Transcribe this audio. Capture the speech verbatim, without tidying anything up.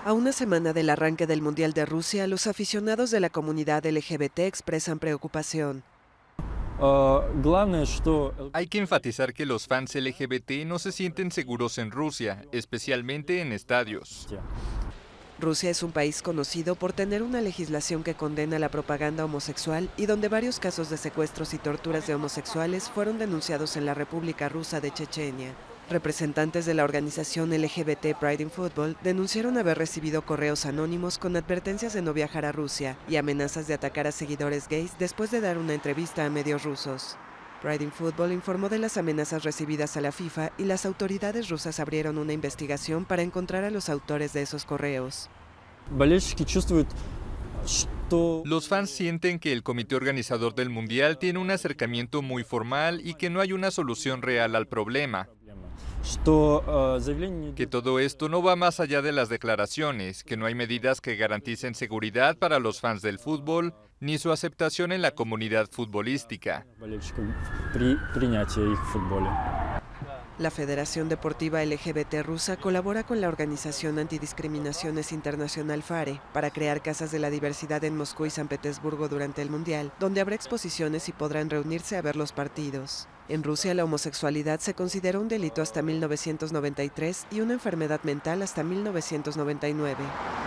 A una semana del arranque del Mundial de Rusia, los aficionados de la comunidad L G B T expresan preocupación. Hay que enfatizar que los fans L G B T no se sienten seguros en Rusia, especialmente en estadios. Rusia es un país conocido por tener una legislación que condena la propaganda homosexual y donde varios casos de secuestros y torturas de homosexuales fueron denunciados en la República Rusa de Chechenia. Representantes de la organización L G B T Pride in Football denunciaron haber recibido correos anónimos con advertencias de no viajar a Rusia y amenazas de atacar a seguidores gays después de dar una entrevista a medios rusos. Pride in Football informó de las amenazas recibidas a la FIFA y las autoridades rusas abrieron una investigación para encontrar a los autores de esos correos. Los fans sienten que el comité organizador del Mundial tiene un acercamiento muy formal y que no hay una solución real al problema. Que todo esto no va más allá de las declaraciones, que no hay medidas que garanticen seguridad para los fans del fútbol, ni su aceptación en la comunidad futbolística. La Federación Deportiva L G B T rusa colabora con la organización Antidiscriminaciones Internacional FARE para crear casas de la diversidad en Moscú y San Petersburgo durante el Mundial, donde habrá exposiciones y podrán reunirse a ver los partidos. En Rusia, la homosexualidad se consideró un delito hasta mil novecientos noventa y tres y una enfermedad mental hasta mil novecientos noventa y nueve.